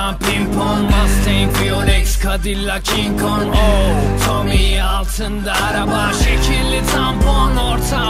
Arabam pimpon, Mustang, Violex, Cadillac, King Kong. Oh, Tommy altında araba, şekilli tampon, orta